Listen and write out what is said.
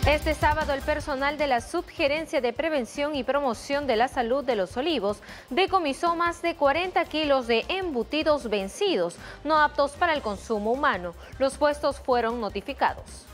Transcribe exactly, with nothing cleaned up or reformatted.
Este sábado el personal de la Subgerencia de Prevención y Promoción de la Salud de Los Olivos decomisó más de cuarenta kilos de embutidos vencidos, no aptos para el consumo humano. Los puestos fueron notificados.